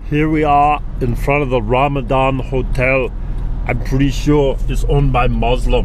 Here we are in front of the RamdaN hotel. I'm pretty sure it's owned by Muslims.